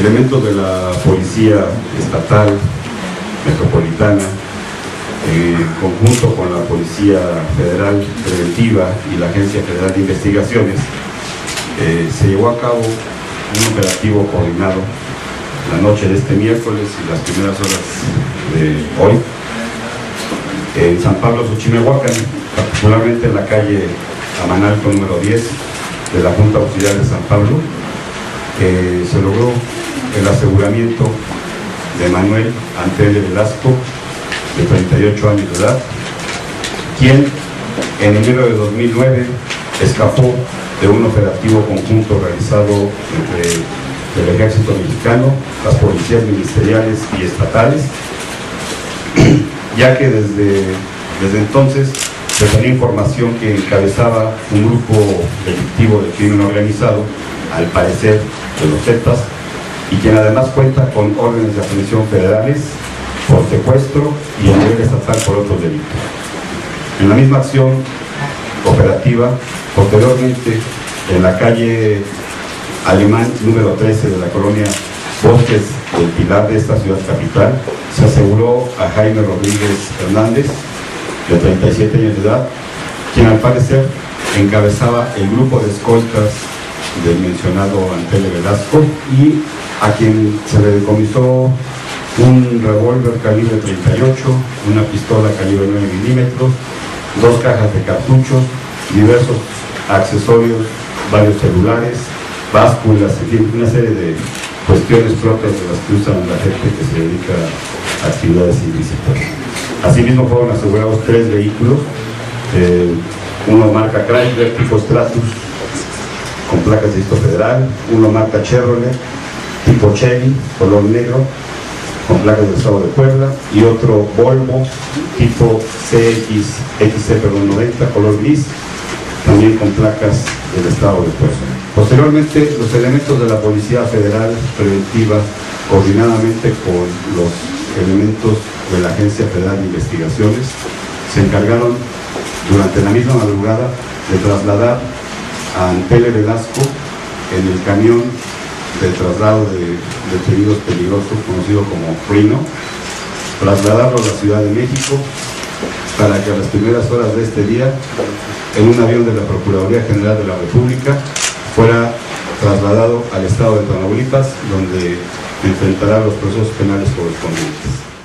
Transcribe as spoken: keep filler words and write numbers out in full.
elementos de la Policía Estatal Metropolitana, en conjunto con la Policía Federal Preventiva y la Agencia Federal de Investigaciones, eh, se llevó a cabo un operativo coordinado la noche de este miércoles y las primeras horas de hoy en San Pablo Xochimehuacán, particularmente en la calle Amanalco número diez de la Junta Auxiliar de San Pablo. Eh, se logró el aseguramiento de Manuel Antele Velasco, de treinta y ocho años de edad, quien en enero de dos mil nueve escapó de un operativo conjunto realizado entre el Ejército Mexicano, las policías ministeriales y estatales, ya que desde, desde entonces se tenía información que encabezaba un grupo delictivo de crimen organizado, al parecer de los Zetas, y quien además cuenta con órdenes de aprehensión federales por secuestro y a nivel estatal por otros delitos. En la misma acción operativa, posteriormente en la calle Alemán número trece de la colonia Bosques del Pilar de esta ciudad capital, se aseguró a Jaime Rodríguez Hernández, de treinta y siete años de edad, quien al parecer encabezaba el grupo de escoltas del mencionado Antele Velasco y a quien se le decomisó un revólver calibre treinta y ocho, una pistola calibre nueve milímetros, dos cajas de cartuchos, diversos accesorios, varios celulares, básculas, en fin, una serie de cuestiones propias de las que usan la gente que se dedica a actividades ilícitas. Asimismo fueron asegurados tres vehículos, eh, uno marca Chrysler tipo Stratus con placas de registro federal, uno marca Chevrolet tipo Chevy color negro con placas del estado de Puebla, y otro Volvo tipo C X X C noventa color gris, también con placas del estado de Puebla. Posteriormente, los elementos de la Policía Federal Preventiva, coordinadamente con los elementos de la Agencia Federal de Investigaciones, se encargaron durante la misma madrugada de trasladar a Antele Velasco en el camión de traslado de detenidos peligrosos conocido como Rino, trasladarlo a la Ciudad de México para que a las primeras horas de este día, en un avión de la Procuraduría General de la República, fuera trasladado al estado de Tamaulipas, donde enfrentará los procesos penales correspondientes.